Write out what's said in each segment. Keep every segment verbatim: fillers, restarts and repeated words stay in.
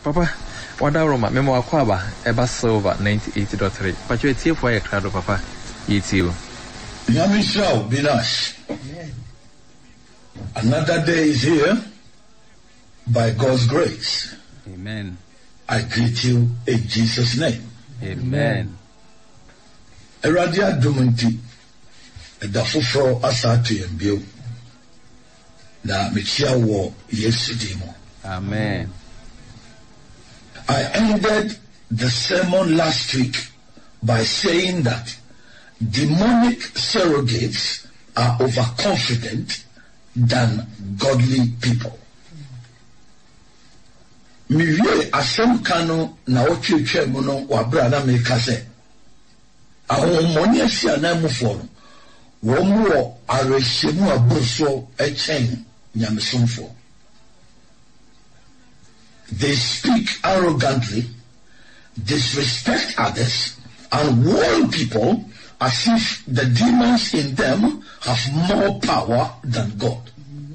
Papa, what are Roma, Memo Aquaba, Eba Silver, ninety-eight point three. But you're a tear for a crowd of Papa. It's you. Yamisha, Binash. Another day is here by God's grace. Amen. I greet you in Jesus' name. Amen. Eradia Dumunti, Edafufro Asatu Yembio. Na Michia War yesterday. Amen. I ended the sermon last week by saying that demonic surrogates are overconfident than godly people. Miwie asem kano na otwetwe mu no wabra na meka se ahomoni asia na mufo no wo mu wo arehemu abuso echen nyamesomfo. They speak arrogantly, disrespect others, and warn people as if the demons in them have more power than God.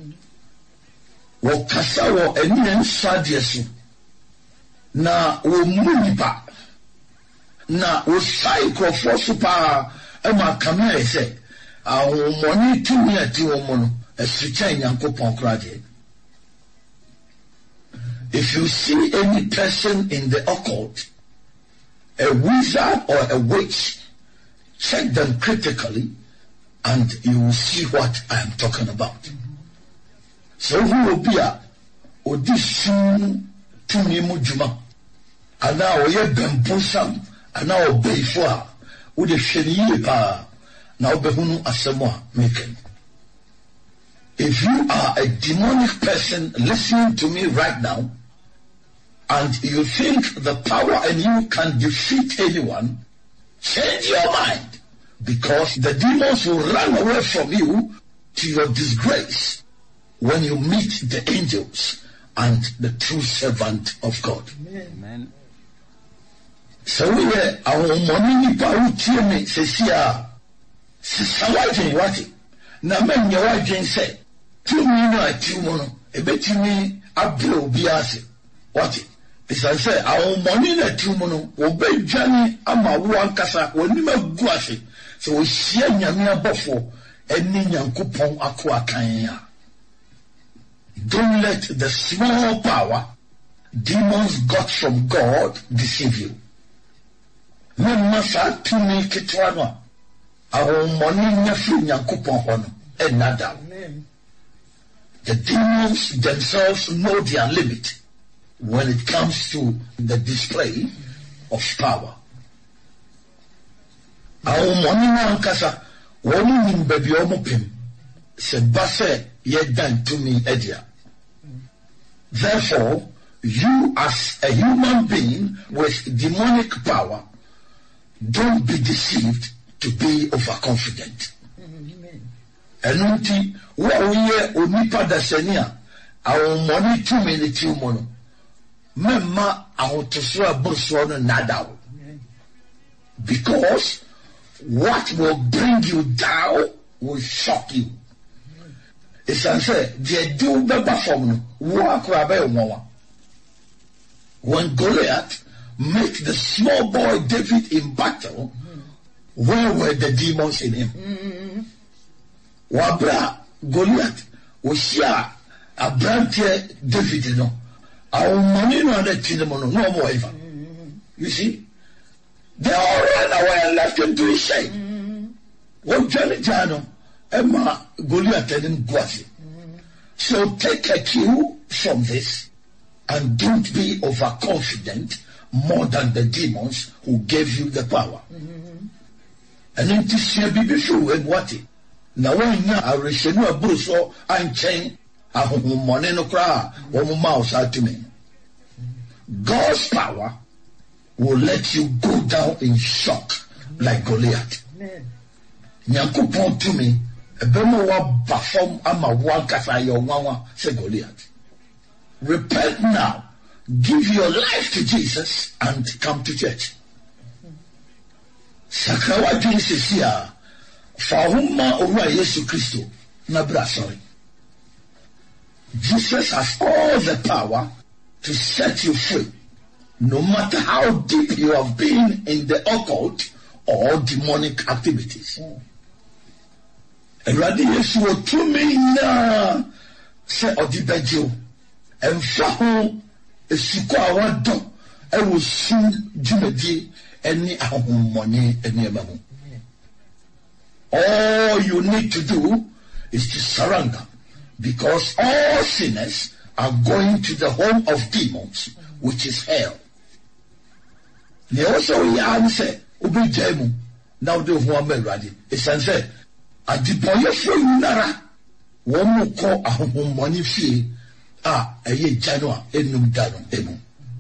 Wakasa wo eni nsadesu na wo munipa na wo psycho super ema kamera se ahomoni tumi ati wo mo no esucha nyankopon krade. If you see any person in the occult, a wizard or a witch, check them critically and you will see what I am talking about. So who will be a audition to Nimujuma? And now we have been bosom and now obey for with the sheni pa now behunu asemwa making. If you are a demonic person listening to me right now, and you think the power in you can defeat anyone, change your mind, because the demons will run away from you to your disgrace when you meet the angels and the true servant of God. Amen. So we are our money power to me says here. Sisawaji wati na men yawaji say two me no two mono e beti me abro biase wati. It's I say our money na two mono obey Johnny ama one kasa when you guase so we share nyamia bofo any nyankopon akwa kanya. Don't let the small power demons got from God deceive you. No masa to make it one. Our money na free nyankopon hono another. The demons themselves know their limit when it comes to the display of power. Our money na nkasa wonu nim baby omupim se base ye dan to me edia. Therefore, you as a human being with demonic power, don't be deceived to be overconfident. Enunti wa uye onipa dasenia our money too many too mono. Mema autoswa buswa nada. Because what will bring you down will shock you. It's unfair. They do better from no. When Goliath met the small boy David in battle, where were the demons in him? Wabra Goliath was here a branch David no. Our money no other no no more even. You see? They all ran away and left him to his shame. What Johnny Jano, Emma Goliath didn't go. So take a cue from this and don't be overconfident more than the demons who gave you the power. And then to see a baby show and what it. Now when you are receiving a bruso and chain, a home money no cry, one mouse out to me. God's power will let you go down in shock like Goliath. Nyankopon to me, a bemo wa bafom ama one kasa yo wawa say Goliath. Repent now, give your life to Jesus and come to church. Sakawa Jesus here, Fahuma Ora Yesu Christo, Nabra sorry. Jesus has all the power to set you free no matter how deep you have been in the occult or demonic activities. Eradi Yesu otumi na se odibejo emfa ho esiko awado e wo su djumedi eni ahommone eni emamu. All you need to do is to surrender, because all sinners are going to the home of demons, which is hell. They also answer Ubi Jemu. Now the woman ready. It's answered. A depoyer from Nara. One more call a home money fee. Ah, a year Janua, enum danum emu.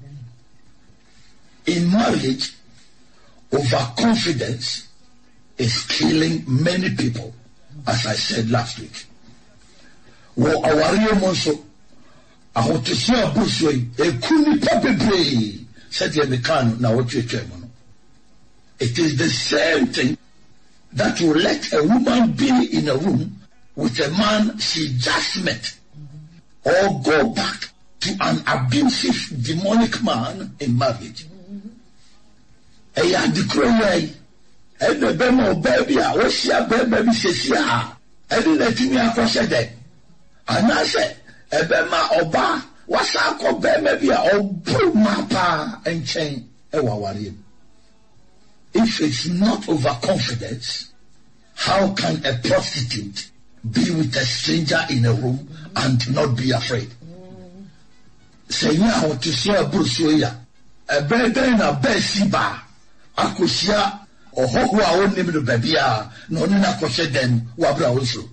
In marriage, overconfidence is killing many people, as I said last week. Wo awari monso ahotoso abusoi ekuni papebre said the mekano na wotwetwe mo no. It is the same thing that will let a woman be in a room with a man she just met, or go back to an abusive demonic man in marriage. Eya dikroyai e be be mo baby a wo sia be baby sesia e di letimi akose de anase e be ma oba wasa ko be maybe a obu mapa enchen e wawari. If it's not overconfidence, how can a prostitute be with a stranger in a room and not be afraid? Say ya o to so abruso ya e be be na be siba akosia ohoho a wonim do babia no ni na koshe den wabra also.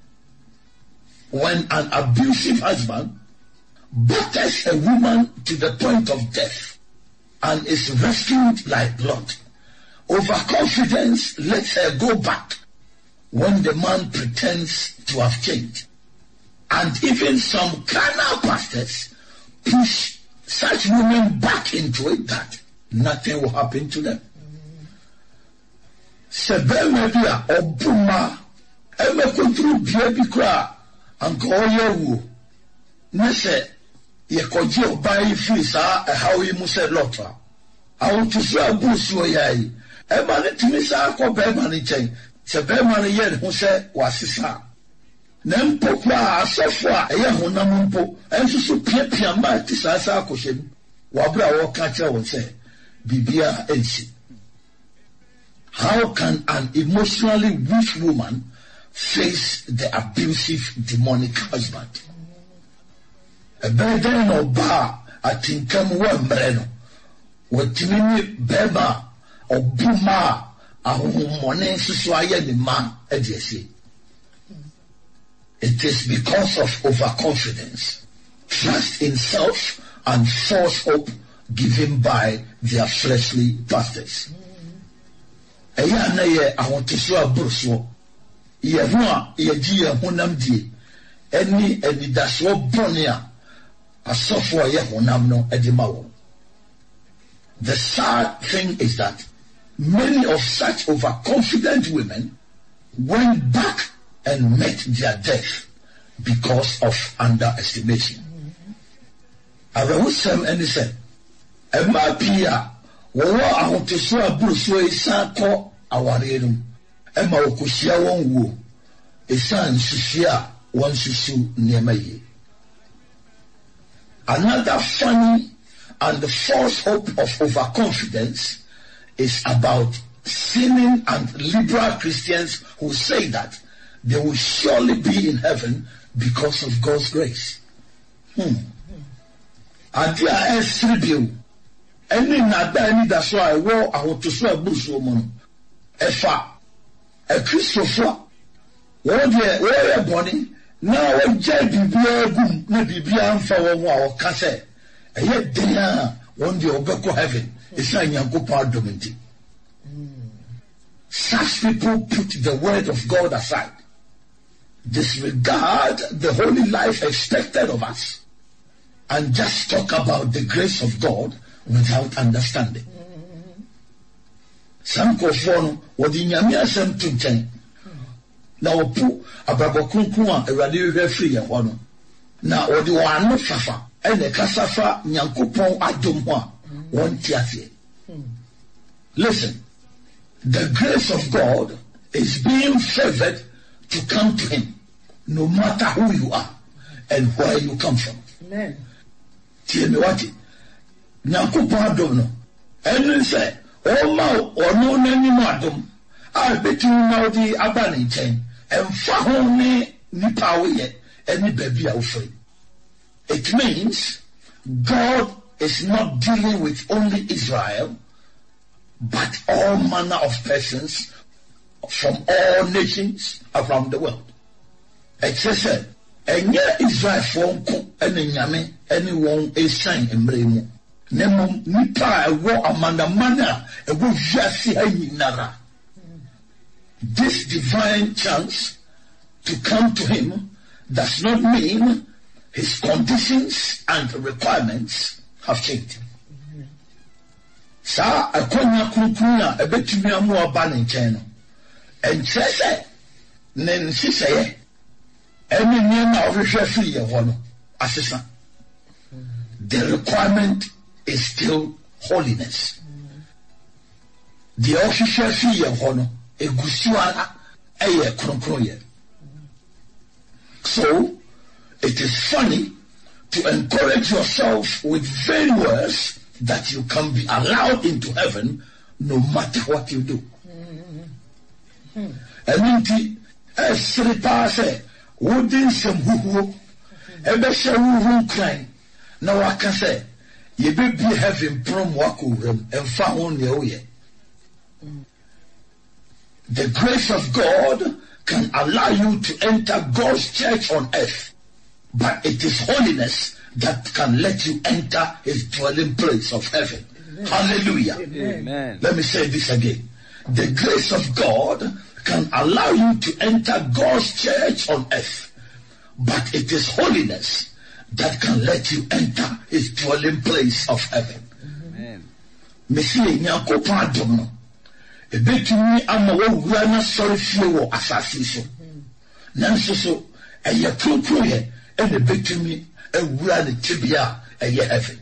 When an abusive husband batters a woman to the point of death and is rescued like blood, overconfidence lets her go back when the man pretends to have changed. And even some carnal pastors push such women back into it that nothing will happen to them. Sebe media obuma eme kontro bia bi kra anka oyewu na se ye koje obai fi sa how yi mu se lotwa awu to so abusu oyai e ma ne timi sa ko be ma ne chen se be ma ne ye hu se wasisa na mpo kwa asofo a ye honam mpo enso so piapia ma ti sa sa akoshem wa bra wo ka kire won se bibia ensi. How can an emotionally weak woman face the abusive demonic husband? A burden or bar at income one breno. What timini beba or buma a money suswaya the man edesi. It is because of overconfidence, trust in self, and false hope given by their fleshly pastors. Eya na ye ahoteso abroso ye ho a ye gi ye honam die eni enidaso bone a asofo ye honam no edima wo. The sad thing is that many of such overconfident women went back and met their death because of underestimation. Awusem eni se ema pia wo ahoteso abroso isa ko awarenu ema okuhia won wo esan hihia won susu niemaye. Another funny and false hope of overconfidence is about sinning and liberal Christians who say that they will surely be in heaven because of God's grace. Hmm. Adia esribio eni nada eni da so a wo ahotoso abuso mo no efa e Christopher wo de wo ye boni na wo je bibia gum na bibia amfa wo ho a wo ka se eye dia won de obeko heaven isa nyankopon adomenti. Such people put the word of God aside, disregard the holy life expected of us, and just talk about the grace of God without understanding. Some kofono wodi nyame asem to nchen na opu abrabokunkun a Awurade hwe free ye ho no na wodi wano fafa ene kasafa nyankopon adom ho a One tiasie. Listen, the grace of God is being favored to come to him, no matter who you are and where you come from. Amen. Tie me wati. Nyankopon adom no. Enu se, o ma ono n'anim adom. A betu na odi aba ne nchen. Emfa ho ne nipa wo ye, eni baabi a wo free. It means God is not dealing with only Israel, but all manner of persons from all nations around the world. It says, enye Israel fonko ene nyame ene won esan emre mu. Nemo nipa ewo amanda mana ewo wiase anyinara. This divine chance to come to him does not mean his conditions and requirements have changed. Sa akonya kunkuna ebetumi amu aba ne nchen no. Enche se ne nsiseye eni ni na ohwehwe fi ye ho no asesa. The requirement is still holiness. The ohwehwe fi ye ho no egusuara eye kronkron ye. So it is funny to encourage yourself with vain words that you can be allowed into heaven no matter what you do. I mean, a sripa say, wouldn't some who ever shall who cry. Now I can say, ye be heaven prom waku room and found your way. The grace of God can allow you to enter God's church on earth, but it is holiness that can let you enter his dwelling place of heaven. Amen. Hallelujah. Amen. Let me say this again. The grace of God can allow you to enter God's church on earth, but it is holiness that can let you enter his dwelling place of heaven. Amen. Messi nyako pardon no. Ebetumi ama wo wura na sori fie wo asase so. Nanso so eye kronkron ye e na betumi ewura ne tibia eye heaven.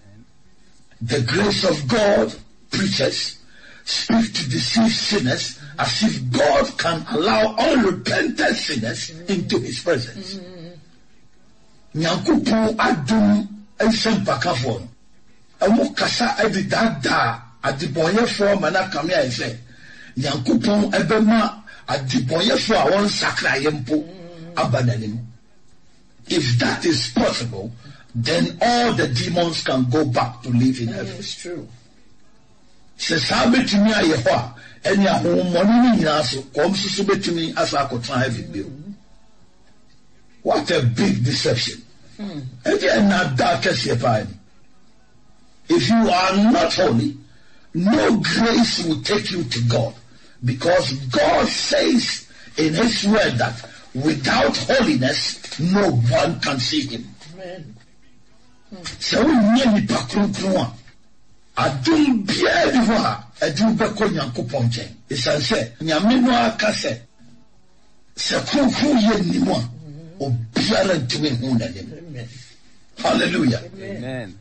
The grace of God, preachers, speak to deceive sinners as if God can allow unrepentant sinners into his presence. Nyankopon adom ensem pakafo. Amo kasa edi dada adibonyefo manakame aye. Nyankopon ebema adibonyefo a won sakra yempo abananim. If that is possible, then all the demons can go back to live in heaven. It's true. Says how betumi aye ho a eni ahomoni ni nyina so kom susu betumi asa akotra heaven bi. What a big deception. Hmm. Again, not darkest year. If you are not holy, no grace will take you to God, because God says in his word that without holiness no one can see him. Amen. So we need to pakrunkruwa adum bia di ho a adu beko Nyankopon chen. Isan se nyame no aka se se kronkru ye nimu a obiara ntumi hu na dem. Hallelujah. Amen.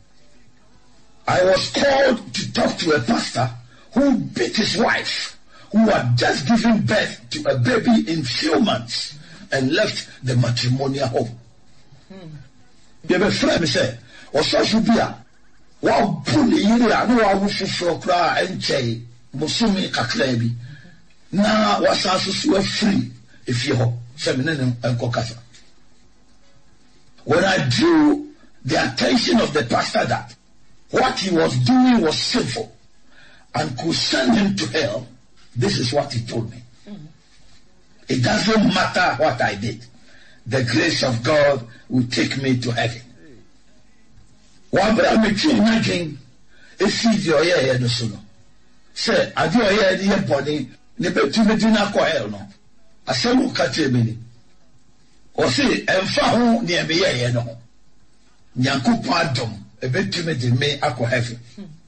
I was called to talk to a pastor who beat his wife, who had just given birth to a baby in few months and left the matrimonial home. You have a friend say, or social beer, wow, bully, you know, I wish for cry and say, Musumi Kaklebi. Now, what's also free if you're feminine and cocasa. When I drew the attention of the pastor that what he was doing was sinful and could send him to hell, this is what he told me. Mm-hmm. It doesn't matter what I did. The grace of God will take me to heaven. Wabra me twi nyadwen esi di oye ye no so no. Say ade oye di ye body ne betumi di na ko hell no. Asemu ka tebe ni. O se emfa ho ne me ye ye no. Nyankopon adom ebetumi di me akọ heaven.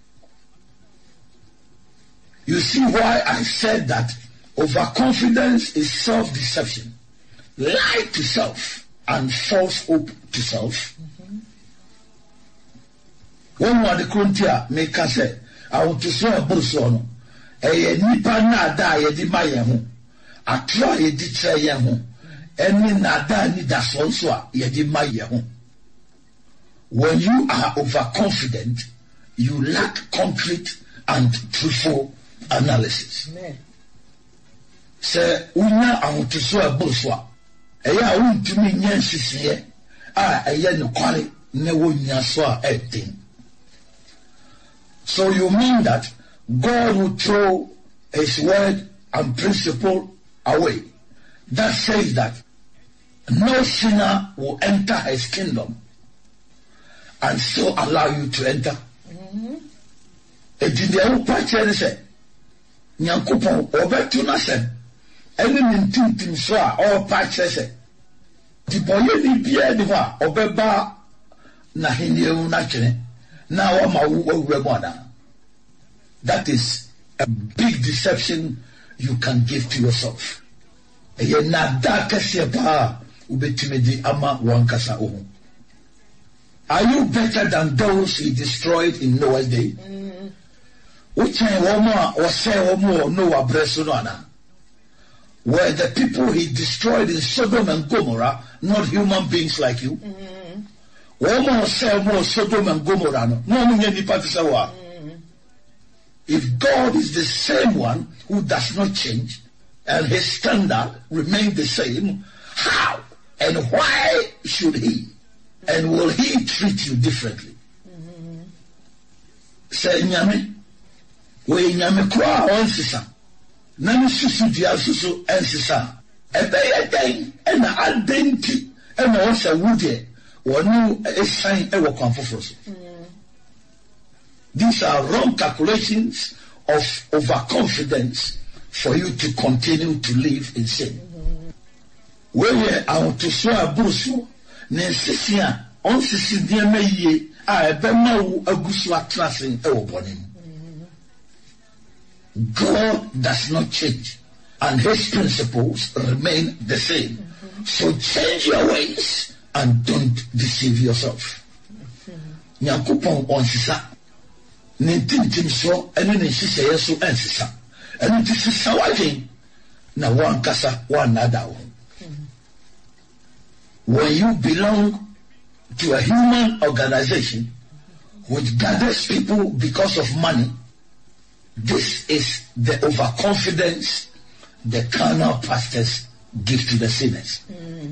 You see why I said that overconfidence is self-deception, lie to self, and false hope to self. Mm-hmm. One more the Cruntia make us say, I want to say a bullson. A nipa na da ye di ma ye ho. A try ye di try ye ho. Any na da ni da so ye di ma ye ho. When you are overconfident, you lack concrete and truthful analysis. Say, unya I want to say a bullswa. Eya won to me nyan sisiye. Ah, eya no kwale ne wo nya so a everything. So you mean that God will throw his word and principle away. That says that no sinner will enter his kingdom and still allow you to enter. Edi de wo pa chere se Nyankopon obetu na se eni nintintim so a o pa chere se di boye ni bia di ho obeba na hiniu na chere na wa ma wo awura mu ada. That is a big deception you can give to yourself. Eye na da kase pa ubetimedi ama wankasa ohu. Are you better than those he destroyed in Noah's day? Which woman or say woman Noah Bresunana? Were the people he destroyed in Sodom and Gomorrah not human beings like you? Woman or say more Sodom and Gomorrah no no any partisawa. If God is the same one who does not change and his standard remain the same, how and why should he? And will he treat you differently? Say nyame, we nyame kwa onsisa. Nani susu dia susu ensisa. Ebe ye den, ena adenti, ena wasa wude, wanu esan ewa kwanfofroso. These are wrong calculations of overconfidence for you to continue to live in sin. Where I want to show a brusu. Nensisia on sisi dieme ye a ebema wu agusu atrasin e wo bonim. God does not change and his principles remain the same. So change your ways and don't deceive yourself. Nyankopon on sisa nintintim so ene ne hihye so ensisa. Ene ti sisa wagen na wan kasa wan nada wo. When you belong to a human organization which gathers people because of money, this is the overconfidence the carnal pastors give to the sinners.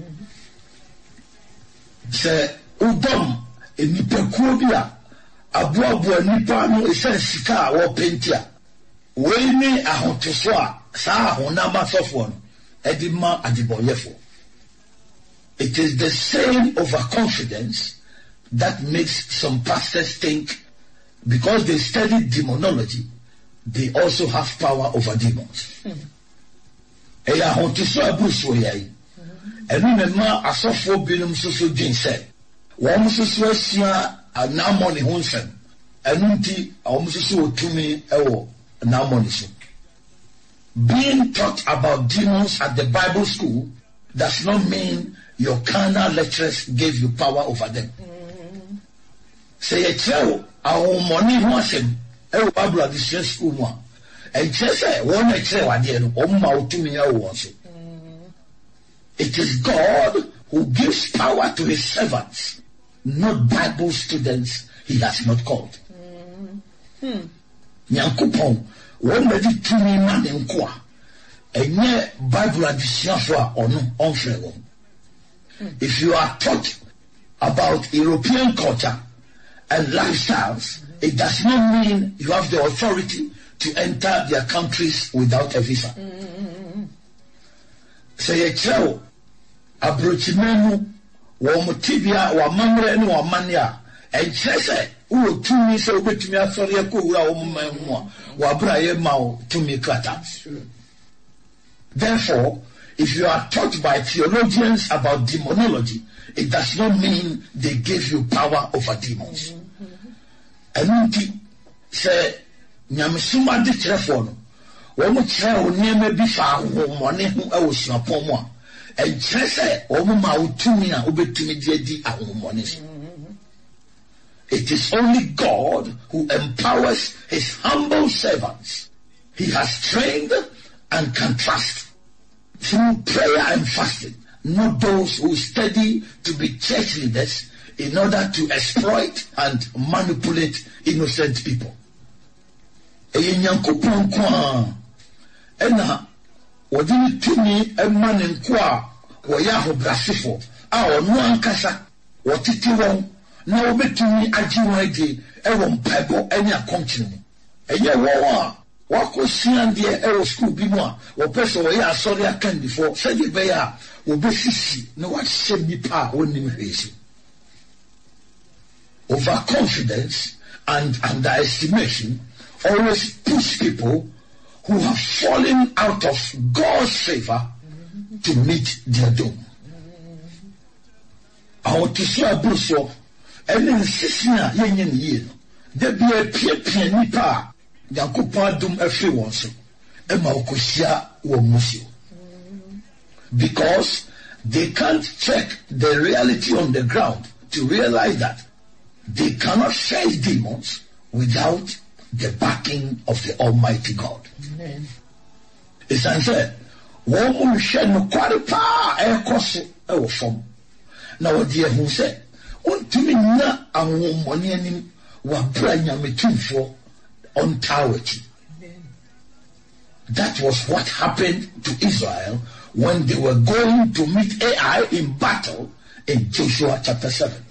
Say, Udom, a nipekuobia, abuabua nipa no esen sika wo pentia. We ni ahotoswa sa honama sofo no edima adiboyefo. It is the same overconfidence that makes some pastors think because they study demonology, they also have power over demons. Eya hontiso abuso yai. Enu mema asofo binum susu jinse. Wom susu asia anamoni honsem. Enu nti wom susu otumi ewo anamoni so. Being taught about demons at the Bible school does not mean your carnal lecturers gave you power over them. Say a child, our money wasn't a Bible at the school one. And just say, one a child, I did, or mouth to me, I want it. It is God who gives power to his servants, not Bible students he has not called. Nyankopon, one ready to me man in qua, and yet Bible at the Shafra or no, on Frego. If you are taught about European culture and lifestyles, it does not mean you have the authority to enter their countries without a visa. Say a child, a brochimenu, wamutibia, wamamre, and wamania, and chese, who to me so bit to me, a sorry, a kura, or wabraye mao to me kata. Therefore, if you are taught by theologians about demonology, it does not mean they give you power over demons. And say, Nyamisuma di telephone, when we try on near be found one who I was not poor. And say, oh, my, to me, I will be to me, dear, our monies. It is only God who empowers his humble servants. He has trained and can trust through prayer and fasting, not those who study to be church leaders in order to exploit and manipulate innocent people. Ena wadini tumi emane nkwa wayaho brasifo a onu ankasa watiti won na obetumi ajiwa age ewo mpebo eni akonchiri mu enye wo a wakosian de ewo school bi mu a wo person wo ya asori akan before say de be ya obesisi na what shame nipa onim hwesi. Overconfidence and underestimation always push people who have fallen out of God's favor to meet their doom. I want to see a bruso and then Sisina Yen Yen. There be a pia pia nipa, Yakupa dum every once, Emma Okusia or Musio. Because they can't check the reality on the ground to realize that they cannot face demons without the backing of the Almighty God. Amen. It's answered. Woman shall no qualify a cost of form. Now, dear, who said, "Want to me na a woman wa branya me too for on Tawati." That was what happened to Israel when they were going to meet Ai in battle in Joshua chapter seven.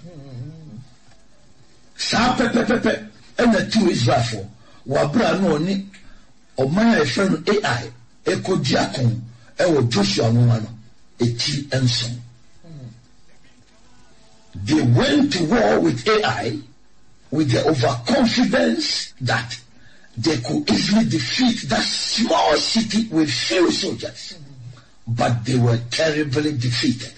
Sa pepe pepe. And the two Israel for Wabra no ni or my friend A I Echo Diakon Ewo Joshua no eti and son. They went to war with A I with the overconfidence that they could easily defeat that small city with few soldiers, but they were terribly defeated.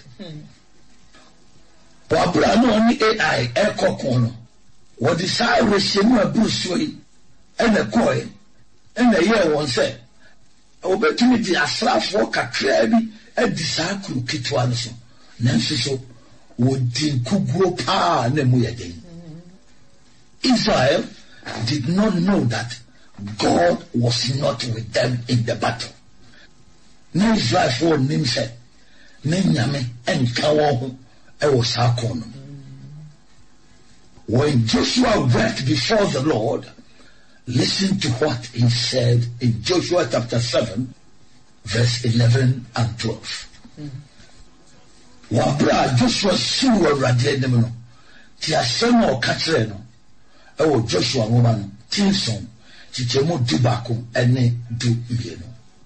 Wabra no ni A I Echo Kono. What is our regime of Bruce and a coy and a year one said, Opportunity as slash walk a crabby and disciple Kitwanson. Nancy so would think Kugro Pa Nemuya. Israel did not know that God was not with them in the battle. No Israel for Nimse, Nenyame and Kawahu, I was Hakono. When Joshua wept before the Lord, listen to what he said in Joshua chapter seven, verse eleven and twelve. Wabra Joshua suwa radianemno, ti asemo katreno, ewo Joshua woman, tinson, chichemo dubako, ene du mieno.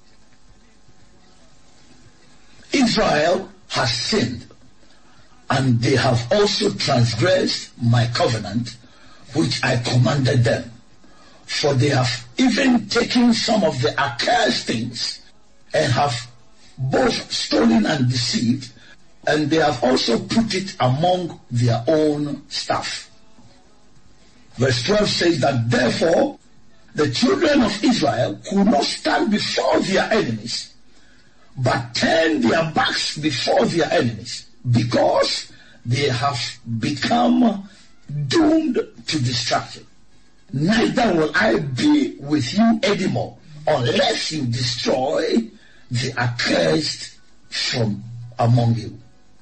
Israel has sinned, and they have also transgressed my covenant, which I commanded them. For they have even taken some of the accursed things, and have both stolen and deceived, and they have also put it among their own stuff. Verse twelve says that therefore the children of Israel could not stand before their enemies, but turned their backs before their enemies, because they have become doomed to destruction. Neither will I be with you anymore unless you destroy the accursed from among you.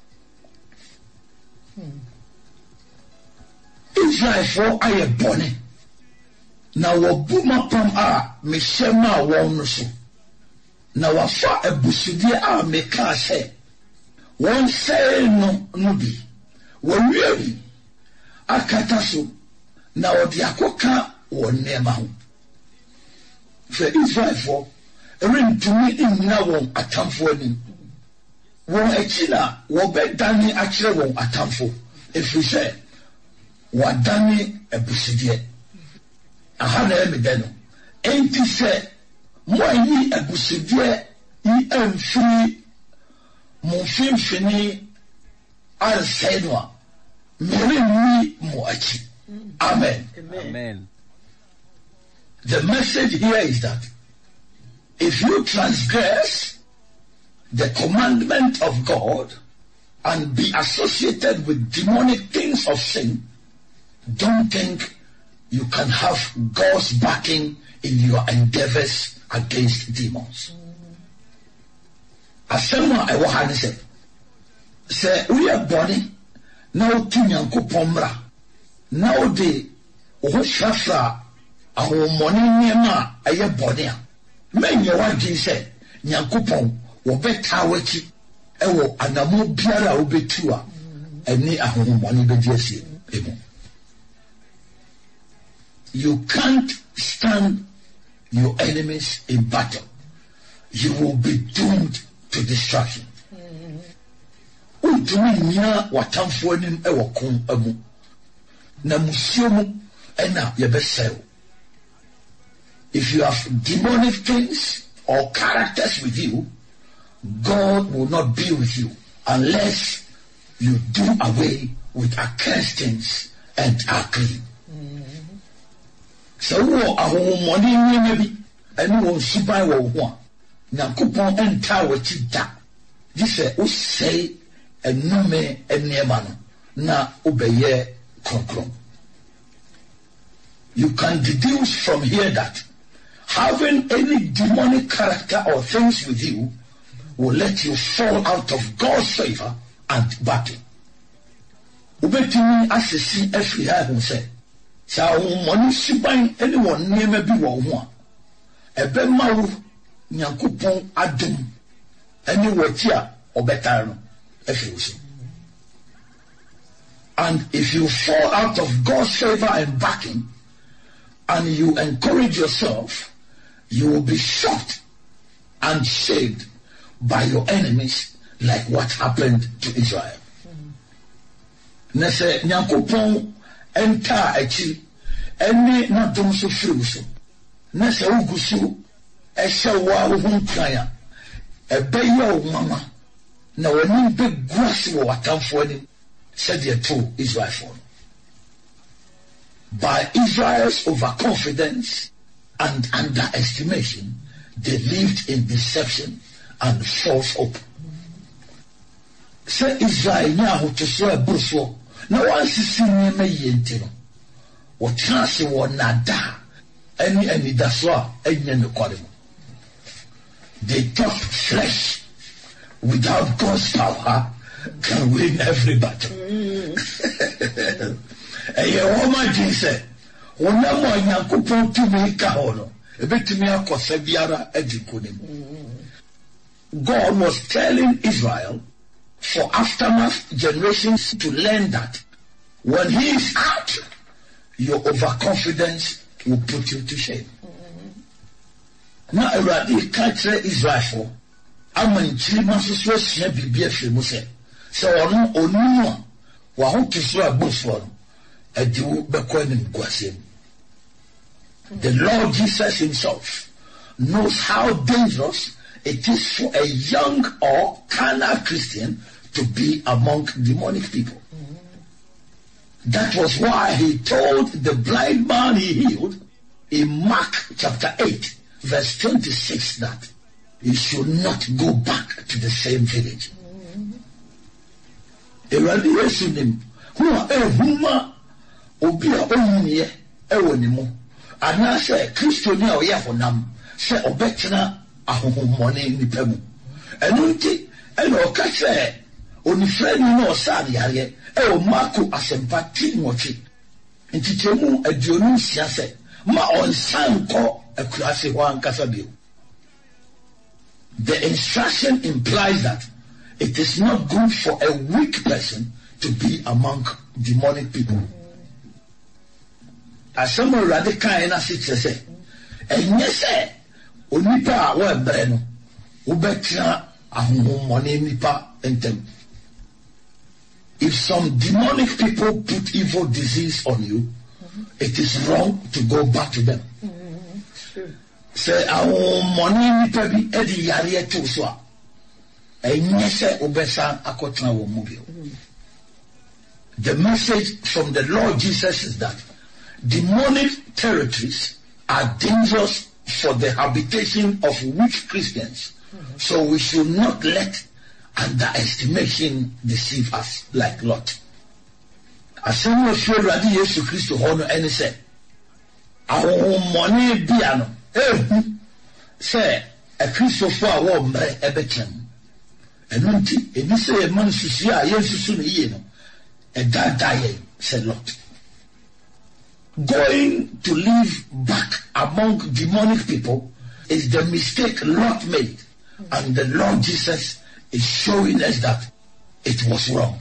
Hmm. Israel for I bone. Now wabuma pam a me shema won so. Now wafa ebusudi a me ka se. One say no no bi. One really akata so na odi akoka won nema ho. For Israel for erentumi inna won atamfo anim. Won akina wo bedani akire won atamfo. If we say wadani ebusudi aha na eme de no. Enti say mo yi ebusudi yi amfiri mo fimfini al saidwa mere ni mo achi. Amen. Amen. The message here is that if you transgress the commandment of God and be associated with demonic things of sin, don't think you can have God's backing in your endeavors against demons. Asema ewo ha ne se se we are body now to Nyankopon mra now de o hwafra ahomoni niema aye body a menye wadin se Nyankopon wo beta wachi ewo anamo biara obetu a eni ahomoni bedi asie emu. You can't stand your enemies in battle. You will be doomed to destruction. Untumi nya watamfo anim e wokon amu. Na musio mu ena yebesel. If you have demonic things or characters with you, God will not be with you unless you do away with accursed things and are clean. So wo ahomoni nyema bi ene wo suban wo ho a Nyankopon enta wachi da dise o sei enome enema no na obeye konkron. You can deduce from here that having any demonic character or things with you will let you fall out of God's favor and battle. Ubetimi asesi afri ha hu se sa woni suban ene won niema bi wo ho a ebe mawo Nyankopon adum ene wati a obetar no afri so. And if you fall out of God's favor and backing and you encourage yourself, you will be shocked and shamed by your enemies like what happened to Israel. Nese Nyankopon enta echi ene na dum so firu so nese ugusu ehye wa wo hunkaya ebeya o mama na wani be guase wo atamfo ani said the two Israel for. By Israel's overconfidence and underestimation, they lived in deception and false hope. Say Israel now to so a bruso. Now once you see me me yentino. What chance you nada any any that's why any no call. They thought flesh without God's power can win every battle. Eye woman Jesus wona mo Nyankopon tumi ka ho no ebetumi akosa biara adikonim. God was telling Israel for aftermath generations to learn that when he is out, your overconfidence will put you to shame. Now already catch Israel for amanchiri masoso sia bibia hwe mu se se ono onu a wa ho kiso agbofo no adiwo bekwanim gwasem. The Lord Jesus himself knows how dangerous it is for a young or carnal Christian to be among demonic people. That was why he told the blind man he healed in Mark chapter eight verse twenty-six that he should not go back to the same village. Eradi Yesunim who are a huma obia onye ewonimu anase Christian ya oyafonam se obetena ahohomone nipa mu enu nti eno okase onifrani no osane yare e o Marko asempati nwochi nti temu aduonu siase ma onsanko akurase ho ankasa bio. The instruction implies that it is not good for a weak person to be among demonic people. As some radical energy say, and yes, onipa wa breno, ubetia ahumone nipa entem. If some demonic people put evil disease on you, mm-hmm. it is wrong to go back to them. Mm-hmm. Sure. Say ahumone nipa bi edi yare to so a. Enyese ubesa akotna wo mubio. The message from the Lord Jesus is that demonic territories are dangerous for the habitation of weak Christians. Mm-hmm. So we should not let underestimation deceive us like Lot. asɛm a fie Awurade Yesu Kristo hɔ no ɛne sɛ ahohommɔne bia no ehu sɛ akristofo a wɔn mmerɛ ɛbɛkyɛm ɛno nti ɛni sɛ yɛma no susu a yɛnsusu no yie no ɛdaadaa yɛn sɛ Lot. Going to live back among demonic people is the mistake Lot made, and the Lord Jesus is showing us that it was wrong.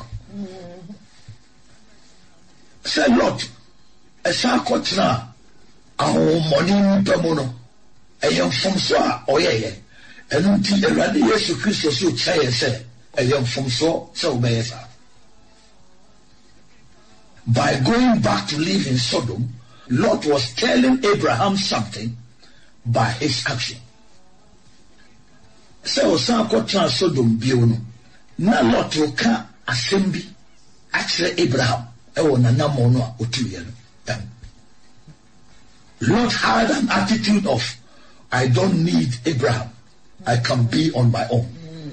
Say Lot, esa kotra ahommɔne nipa mu no ɛyɛ mfomso a ɔyɛ yɛ ɛno nti Awurade Yesu Kristo so kyerɛ yɛ sɛ ɛyɛ mfomso sɛ wobɛyɛ saa. By going back to live in Sodom, Lot was telling Abraham something by his action. Sɛ ɔsan kɔtena Sodom bio no na Lot ka asɛm bi akyerɛ Abraham ɛwɔ nanamɔ no a ɔtuyɛ no. Lot had an attitude of, I don't need Abraham, I can be on my own.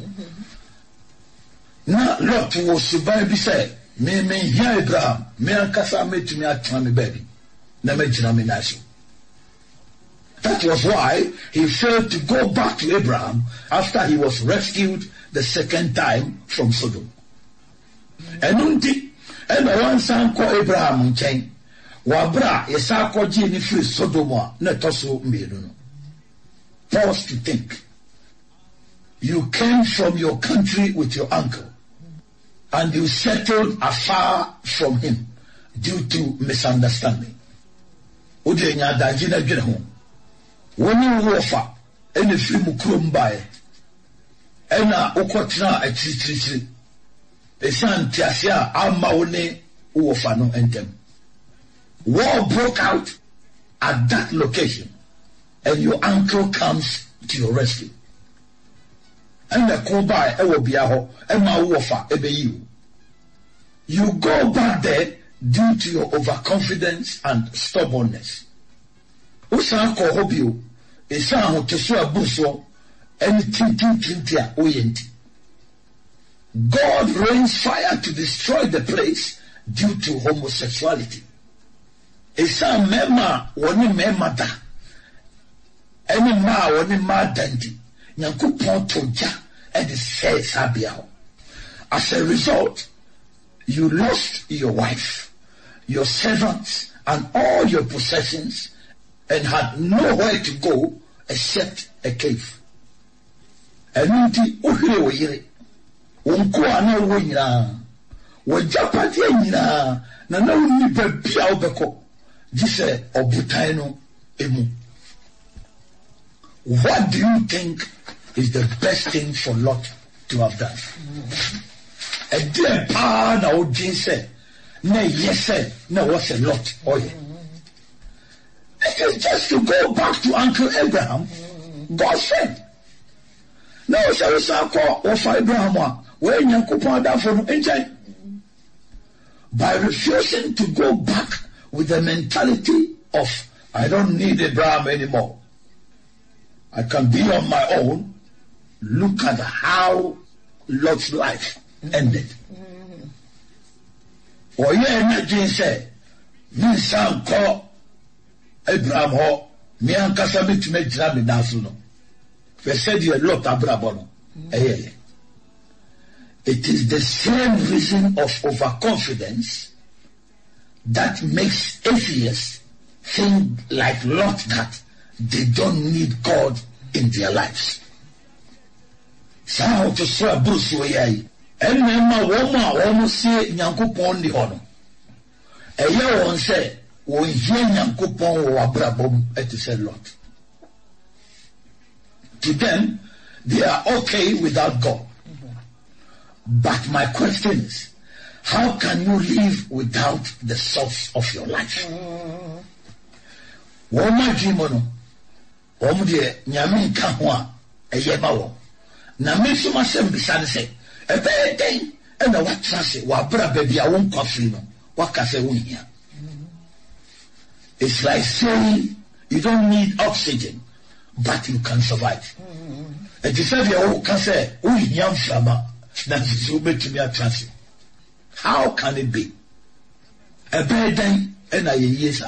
Na Lot was suban bi sɛ me me here Abraham me ankasa metumi atena me baby na me gyina me naso. That was why he failed to go back to Abraham after he was rescued the second time from Sodom. Ɛno nti ɛna wansan kɔ Abraham nkyɛn wabra yɛsa kɔgye ne firi Sodom a na ɛtɔ so mmienu no. Pause to think. You came from your country with your uncle and you settled afar from him due to misunderstanding. Ode nya adagye na dwene ho. Woni wo fa ene firi mu krom bae. Ena ukotena akyirikyirikyiri. Esan tiase a ama wo ne wo fa no entem. War broke out at that location and your uncle comes to your rescue. And the kobai ewo bia ho ema wo fa ebeyi. You go back there due to your overconfidence and stubbornness. Usan ko hobio esan ho teso abuso eni tintin tintia oyenti. God rains fire to destroy the place due to homosexuality. Esan mema woni mema da eni ma woni ma danti nyankopon toja and the says abia. As a result, you lost your wife, your servants, and all your possessions, and had nowhere to go except a cave. Enuti uhire woyire, unko ana wo nyina, wajapati nyina, na na uni bebia obeko, jise obutan no emu. What do you think is the best thing for Lot to have done? A dear pa na o jinse, na yese, na was a Lot oye. It is just to go back to Uncle Abraham, God's friend. Now shall we say of Abraham, where Yankupon down from enjoy? By refusing to go back with the mentality of I don't need Abraham anymore, I can be on my own. Look at how Lot's life ended. Or ye imagine say, me san ko Abraham ho, me ankasa me to me jira me naso no. They said you a lot abrabo no. It is the same reason of overconfidence that makes atheists think like Lot that they don't need God in their lives. Sao to so Bruce way. Enema woma womo se Nyankopon di hono. Eya won say won hie Nyankopon wo abrabom et say Lot. To them, they are okay without God. Mm-hmm. But my question is, how can you live without the source of your life? Woma jimono, womo de nyame ka ho a eyema wo. Na me so ma sem bisane se, ebe den e na watra se wa bra ba bia won kwafiri no, waka se won hia. It's like saying you don't need oxygen, but you can survive. And you said you can say, "Oh, yam flama." That's so much to me attractive. How can it be? a burden and a yes.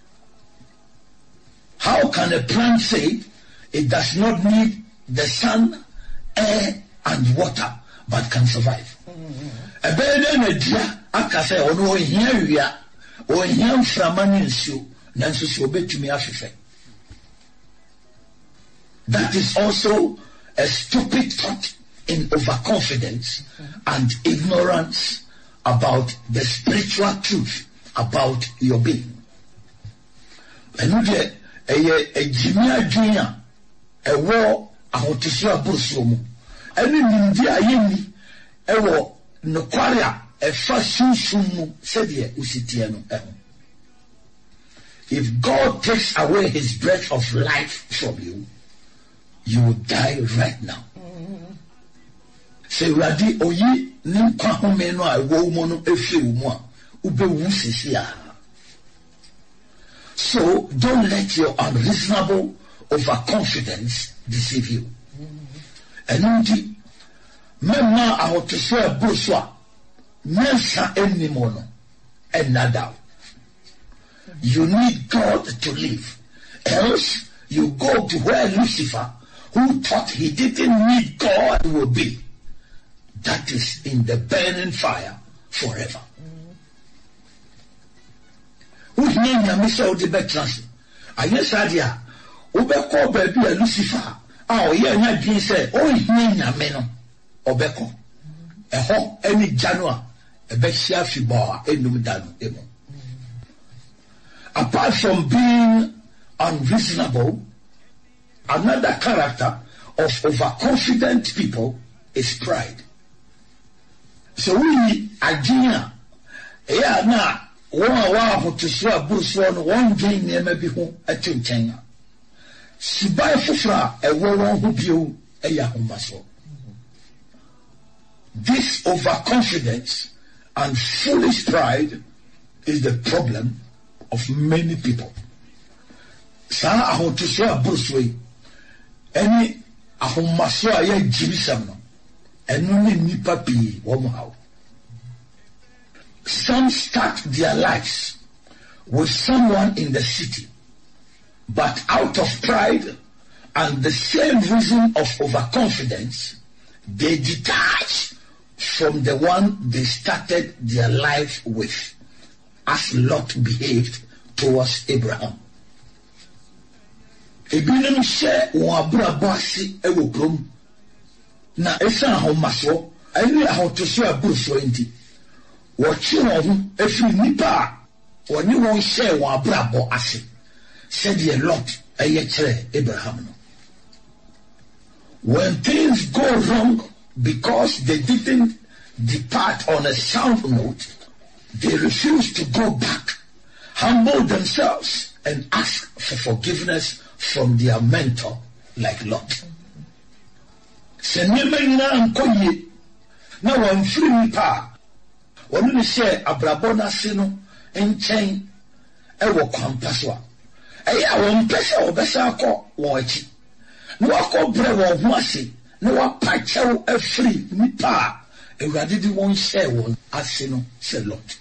How can a plant say it does not need the sun, air, and water, but can survive? A burden a dear, I say, oh no, here we are, or here from Maninsu, Nancy obey to me after. That is also a stupid thought in overconfidence and ignorance about the spiritual truth about your being. And you a jimia junior, a war, a hotisua bursumu, and in India, yeni, a war, no quaria, a fashion sumu, said ye, usitiano. If God takes away his breath of life from you, you will die right now. Say, Radi, oyi, nimpa homeno a womono efi umwa, ube wusisia. So, don't let your unreasonable overconfidence deceive you. And indeed, mema ahoteswa buswa, mensa enimono, and nada. You need God to live. Else, you go to where Lucifer, who thought he didn't need God, will be. That is in the burning fire forever. Who name ya misa odi betrans? Aye sadia, obeko baby a Lucifer. Ah, ye nya dwin say, o hia nya me no, obeko. Eho eni January, ebe hia fibo enum danu emo. Apart from being unreasonable, another character of overconfident people is pride. So we agina ya na wa wa to so abuso no one gain near bi ho atenchen sibai fufra e wo won ho bio e ya homaso. This overconfidence and foolish pride is the problem of many people. Sa ahon to so abuso yi any ahomaso aye jibisam no enu ni nipa pi wo mo hawo. Some start their lives with someone in the city, but out of pride and the same reason of overconfidence, they detach from the one they started their life with, as Lot behaved towards Abraham. Ebinom share wabra boasi ewo krom na esa ahomaso ani ahotoso abuso enti wachi won efi nipa woni won share wabra bo ase said ye Lot eye kire Abraham no. When things go wrong because they didn't depart on a sound note, they refuse to go back, humble themselves and ask for forgiveness from their mentor like Lot. Senema ina nkoye na wan free nipa wonu ne share abrabona se no enchen ewo kwampa so a eya won pese obesa akọ won achi na wakọ bre won ho ase na wapa chew afri nipa ewrade di won share won ase no se Lot.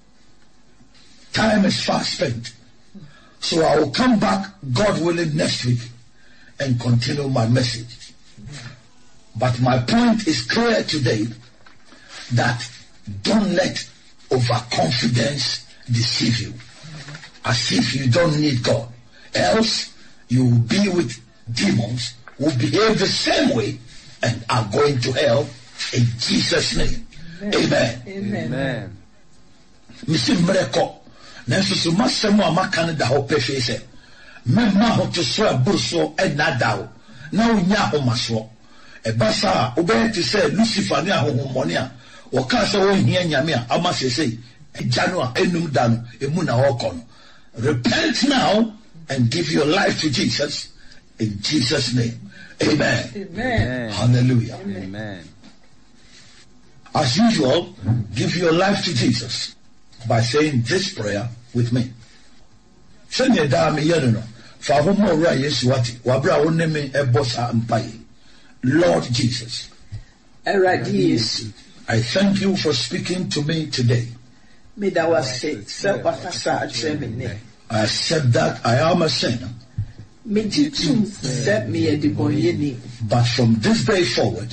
Time is fast spent, so I will come back, God willing, next week and continue my message. But my point is clear today that don't let overconfidence deceive you as if you don't need God. Else you will be with demons who behave the same way and are going to hell in Jesus' name. Amen. Amen. Mister Mreko, Nancy Sumasamo Amakan da Hope Face, Memma Hotoso Burso and Nadao, now Yahomaso. A basa obey to say Lucifer near Homonia, or Casa on here Yamia, I must say, Janua, Enum Dan, Emuna Okon. Repent now and give your life to Jesus in Jesus' name. Amen. Amen. Hallelujah. Amen. As usual, give your life to Jesus by saying this prayer with me. Send your dame yenuno. For whom more yes what wabra oneme ebosa mpaye. Lord Jesus, I thank you for speaking to me today. me da wase se wakasa akyerɛ me ne. I accept that I am a sinner. Me jitum se me yedi bonyeni. But from this day forward,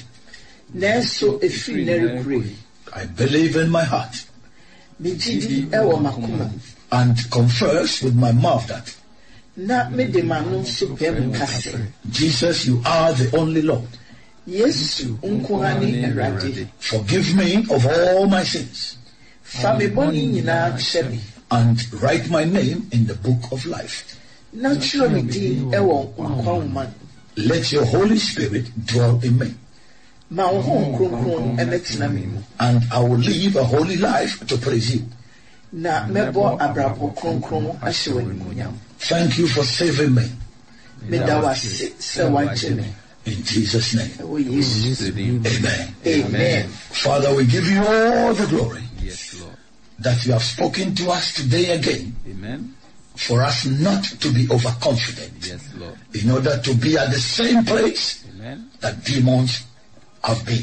Neso efiri nerekure. I believe in my heart Me jidi ewo makuma. and confess with my mouth that Na me de manu supem kase. Jesus, you are the only Lord. Yesu unkuhani erade. Forgive me of all my sins Fa me boni nyina kyɛ me. and write my name in the book of life. Na kyerɛ me din ɛwɔ nkwa nwoma. Let your Holy Spirit dwell in me, Ma wo ho kronkron ɛmɛtena me mu. and I will live a holy life to praise you. Na mɛbɔ abrabɔ kronkron ahyɛ wɔ animuonyam. Thank you for saving me. Meda wase sɛ woagye me. In Jesus' name, Ɛwɔ Yesu din. amen. Amen. Father, we give you all the glory Yes, Lord. that you have spoken to us today again, Amen. for us not to be overconfident, Yes, Lord. in order to be at the same place Amen. that demons have been.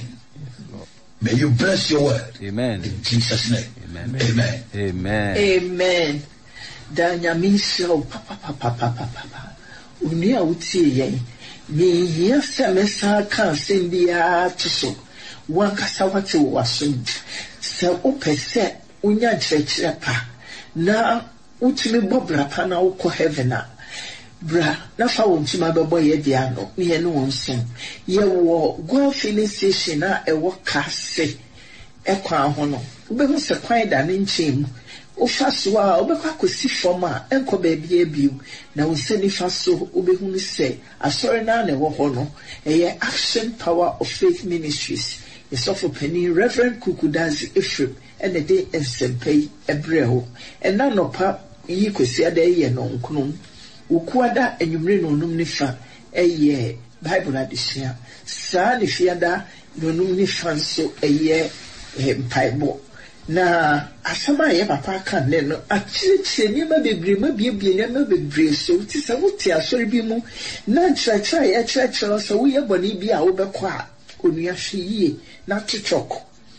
May you bless your word Amen. in Jesus' name. Amen. Amen. Amen. Amen. Da nyame nhyira wo papapapapapapa. Onua a wotie yɛn. Mehia sɛ mɛsa ka asɛm biara to so. Wankasa wate wɔ w'asom. Sɛ wopɛ sɛ wonya nkyerɛkyerɛ pa na wotumi bɔ bra pa na wokɔ heaven a bra na fa wo ntuma bɛbɔ yɛ de ano ne yɛ ne wɔn nsom. Yɛwɔ Goa filling station a ɛwɔ Kase ɛkwan ho no. Wobɛhu sɛ kwan da ne nkyɛn mu. Wofa so a wobɛkɔ akɔsi fam a ɛnkɔ baabi abiem na wo nsa nifa so wobɛhu no sɛ asɔre no a na ɛwɔ hɔ no ɛyɛ Action Power of Faith Ministries. Yɛsɔfo panin Reverend Kukudazi Ephraim ɛna de nsɛmpa yi ɛbrɛ ho ɛna nɔpa yi kwasi ada yɛ no nkonom wokuada anwumre no onum nifa ɛyɛ Bible adesua saa ne fiada no onum nifa nso ɛyɛ mpaebɔ na asama ye papa kan ne no akyerɛkyerɛ nneɛma bebree ma biebie nneɛma bebree so ti sɛ wote asɔre bi mu na kyerɛkyerɛ yɛ kyerɛkyerɛ sɛ woyɛ bɔne bi a wobɛkɔ a onua hwe yie na totwɔk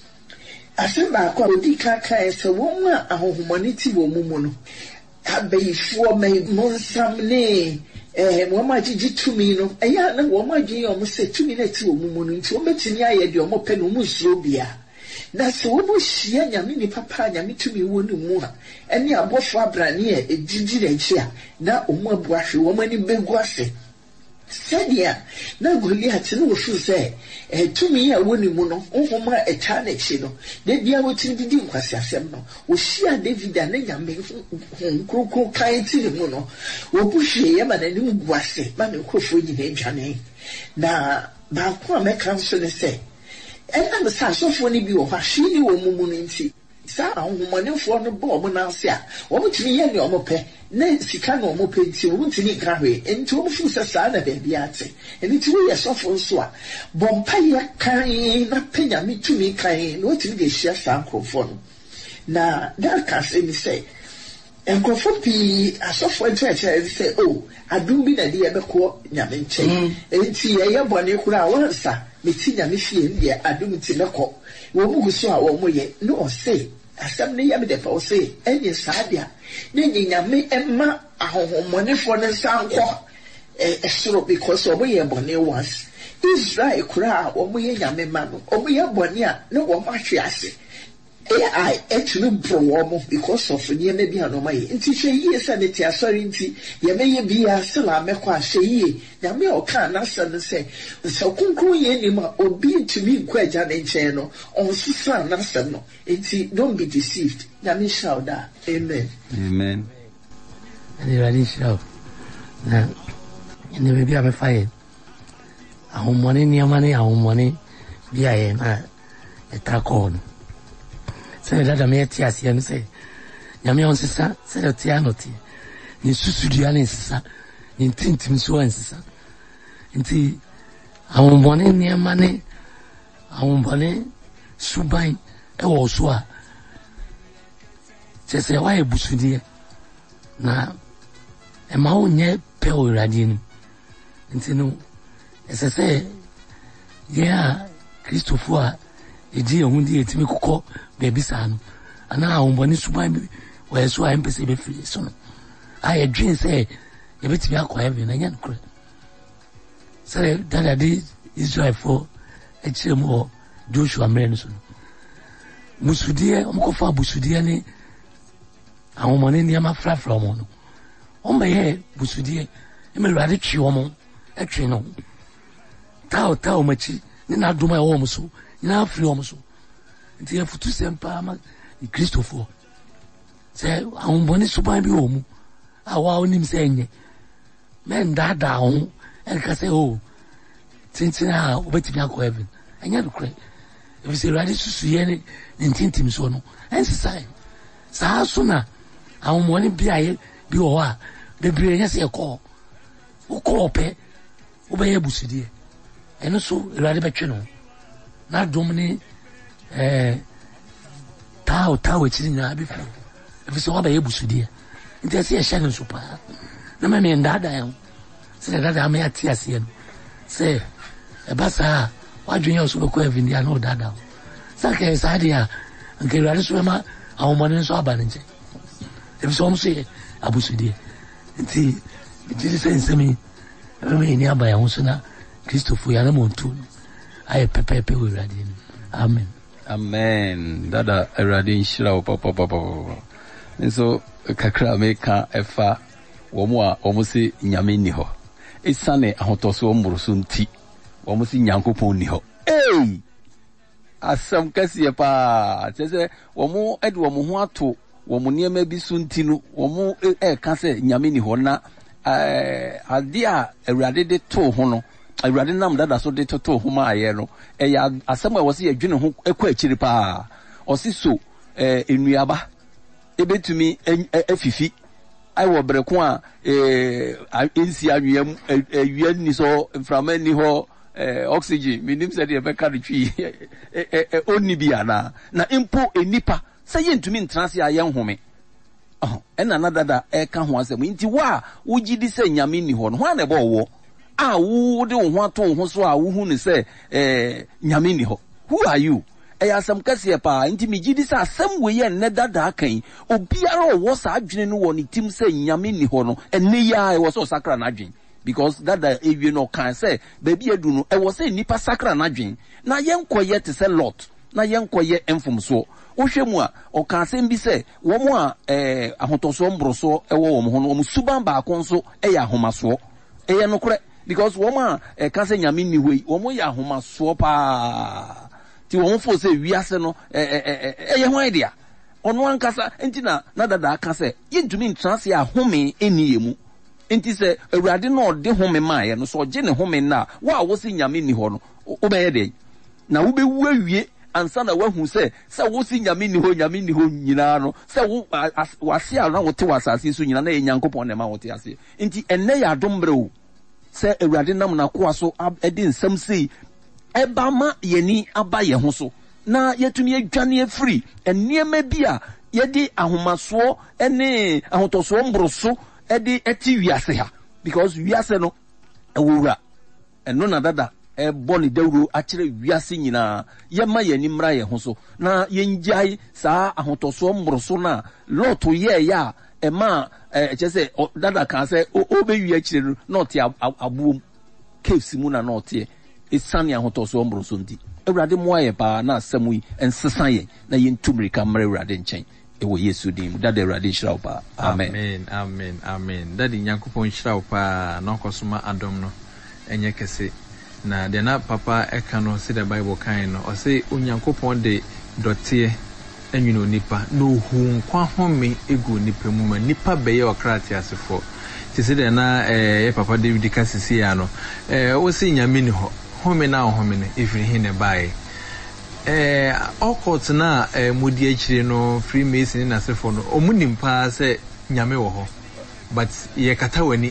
asɛm baako a odi kaka yɛ sɛ wɔn a ahohomɔne ti wɔ mu mu no abayifoɔ mo nsam ne eh wɔn a gyegye tumi no ɛyɛ na wɔn a gyegye wɔn sɛ tumi na ti wɔ mu mu no nti wɔn bɛtumi ayɛ deɛ wɔn pɛ no wɔn nsuro bia na sɛ wɔbɔ hyia nyame nipa pa nyame tumi wɔ ne mu a ɛne abɔfo abrane a ɛgyigyi n'akyi a na ɔmo abu ahwe wɔn ani bɛgu ase sɛdeɛ na Goliath no wɔfiri sɛ ɛtumi a wɔ ne mu no nhoma a ɛtaa n'akyi no da bia wɔtumi didi nkwasiasɛm no wɔhyia David a ne nyame kronkron kan ti ne mu no wɔbu hwee yɛ ma n'anim gu ase ma ne nkurɔfoɔ nyinaa adwane na baako a mɛka nso ne sɛ ɛnam sɛ asɔfoɔ no bi wɔ hɔ ahwee ne wɔ mu mu no nti saa ahohommɔnefoɔ no bɔ ɔmo n'ase a wɔn tumi yɛ nea ɔmo pɛ na sika na ɔmo pɛ nti wɔn tumi nka hwee nti wɔn firi sɛ saa na baabi ate ɛni ti wɔyɛ sɔfo nso a bɔ mpaeɛ kan na pɛ nyame tumi kan na wɔtumi de ahyia saa nkurɔfoɔ no na daka sɛ ni sɛ nkurɔfoɔ pii asɔfoɔ nkyerɛkyerɛ sɛ o adum bi na de yɛbɛkɔ nyame nkyɛn nti ɛyɛ bɔne koraa wɔnsa meti nyame fie deɛ adum ti mɛkɔ wɔn mu so a wɔn yɛ no ɔse asɛm ne yɛ me de pa ɔse ɛnyɛ saa deɛ ne nyɛ nyame ɛma ahohommɔnefoɔ ne nsa nkɔ ɛsoro because wɔn yɛ bɔne once Israel koraa wɔn yɛ nyame ma no wɔn yɛ bɔne a ne wɔn ahwe ase I actually bro because of nneɛma bi a no mai nti hwɛ yie sɛ ne te asɔre nti yɛmɛyɛ bi a sɛla mɛkɔ a hwɛ yie nyame a ɔka n'asɛ no sɛ sɛ konkron yɛ nim a obi ntumi nkɔ agya ne nkyɛn no ɔnsesa n'asɛm no nti don't be deceived nyame hyira wo da amen Amen. ɛne awurade hyira wo na ɛne baabi a mɛfa yɛ ahommɔne nneɛma ne ahommɔne bi a yɛ na ɛta kɔɔ no sɛ dada me yɛte aseɛ no sɛ nyame a ɔnsesa sɛ ɔte a nɔte ne susudua ne nsesa ne ntintim so ansesa nti ahombɔne nneɛma ne ahombɔne suban ɛwɔ so a kyɛ sɛ woayɛ busudeɛ na ɛma wo nyɛ pɛ wɔ awurade anim nti no ɛsɛ sɛ yɛn a kristofoɔ a ɛgye yɛn ho de yɛtumi kokɔ baabi saa no ana omboni suban bi we so a mpese be free so no I dream say e betimi akọ heaven na nyan kure say that day Israel for e chemo Joshua men so musudie omkofa busudie ni awon mo ni ama fra fra mo no o me busudie e me rade twi o mo e twi no taw taw machi ni na duma e wo mo so ni na afri o mo so nti e futu sempa ma Christopher say awon boni suban bi o mu awa onim se enye men dada ho en ka say oh tintina obetimi akọ heaven enya do kure if say rade susu ye ni ntintim so no en sai sa so na awon mo ni bi aye bi o wa bebre enya se ekọ o ko pe o be yebusudie eno so rade betwe no na dom ni eh taw taw chiri na bi fu if say wa be yebusudie nti ase ehye no so pa na me me ndada ya se dada me ati ase no se e basa wadwen ya so be ko heaven ya no dada saka sa dia nke rade so ma awon mo ni so aba nje if so mo se abusudie nti nti se nsemi me ni aba ya ho so na Christopher ya na mo ntu aye pepepe we rade ni amen amen dada rade nshira o papa papa nso kakra meka efa wo mo a wo mo se nyame ni ho esane ahotoso omruso nti wo mo se nyankopon ni ho eh asam kase pa tese wo mo ede wo mo ho ato wo mo niema bi so nti no wo mo e ka se nyame ni ho na eh ade a awurade de to ho no awurade nam dada so de to to ho ma aye no e ya asam a wo se yadwene ho ekwa akiri pa o se so eh enuaba ebetumi afifi ai wo breko a eh ensi anwem awia ni so mframa ni ho eh oxygen minim se de be ka de twi eh onni bia na na impo enipa se yentumi ntrase aye nhome oh ena na dada e ka ho asem nti wa wo gidi se nyame ni ho no ho na be owo a wo de wo ho ato ho so a wo hu ni se eh nyame ni ho. Who are you? Eya asem kase pa nti mi gidi sa asem we ye ne dada kan obiara wo sa adwene no wo ni tim se nyame ni ho no enne ya e wo so sakra na adwen because dada ewie no kan se baby edu no e wo se nipa sakra na adwen na yenkoye te se lot na yenkoye enfom so wo hwemu a o kan se mbi se wo mo a eh ahotoso mbroso e wo wo mo ho no wo suban ba akonso e ya ahomaso e ye no kore because wo mo a e kan se nyame ni hoi wo mo ya ahomaso pa ti won fo se wiase no eh eh eh ye ho idea ono ankasa enti na na dada aka se yentumi ntrase a home eni yemu enti se awurade no de home maaye no so oje ne home na wa wo se nyame ni ho no wo be ye de na wo be wu awie ansa na wahu se se wo se nyame ni ho nyame ni ho nyina no se wo wase a na wo te wasase so nyina na ye nyankopon na ma wo te ase enti enne ya dombre o se awurade nam na ko aso edi nsam sei eba ma yeni aba ye ho so na yetumi adwane afiri enniema bi a yedi ahomaso ene ahotoso mbroso edi eti wiase ha because wiase no ewura eno na dada e boni dawro akire wiase nyina ye ma yeni mra ye ho so na yenjai saa ahotoso mbroso na lot ye ya e ma e chese dada kan se o be wi akire no not abuom caves mu na not ye esane ahotoso mbroso ndi Ewurade moaye pa na asemu yi ensesa ye na yentumrika mra Ewurade nchen ewo Yesu dim dada Ewurade nhyira pa amen amen amen amen dada Nyankopon nhyira pa na okosoma adom no enye kese na de na papa eka no se the Bible kan no o se Onyankopon de dotie enwino nipa no hu nkwa home egu nipa mu ma nipa beye okrati asefo ti se de na eh papa David kasisi ya no eh o se nyame ni ho home na home ne ifiri hine bae eh okot na eh, mudi akire no Freemason na sefo no omunim pa se nyame wo ho but ye kata wani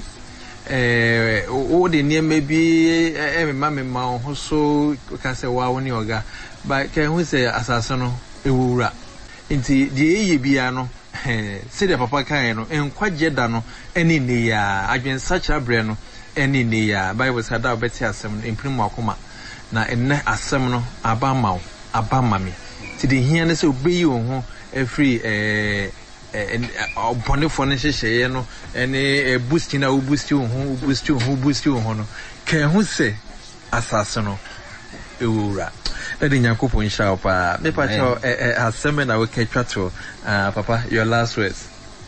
eh o de niema bi eh mema mema ho so ka se wa woni oga ba ke hu se asase no ewura nti de eye bia no eh se de papa kan no enkwaje da no eni ne ya adwensa kira bre no eni ne ya Bible said that beti asem imprimu akoma na enne asem no aba mawo aba mame ti de hia ne se obeyi wo ho every eh bɔnefo no hyehyɛeɛ no ɛne boosting na wo boost wo ho boost wo ho boost wo ho no ka ho sɛ asase no ewura that in Yakupon shop uh me pacho a seminar we can chat to uh papa your last words.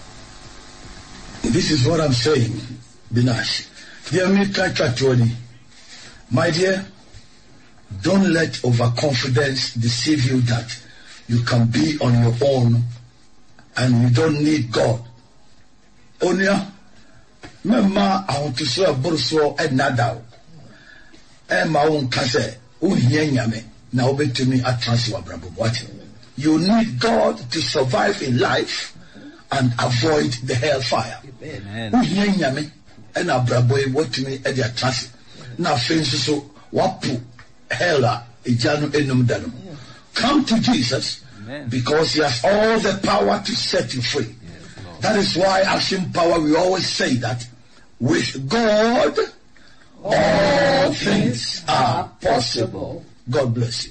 This is what I'm saying, Binash. Dear me chat to my dear, don't let overconfidence deceive you that you can be on your own and you don't need God. Onya mema I want to say a burso and nada and my own case unyanyame. Now to me at what you need God to survive in life and avoid the hellfire. Amen. And abrabo what to me at the trans now fence so wapu hella ejano enum danum. Come to Jesus. Amen. Because he has all the power to set you free. Yes, that is why Action Power we always say that with God all, all things are possible. God bless you.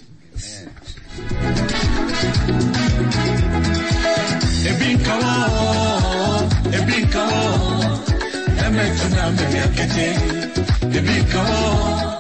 Yes.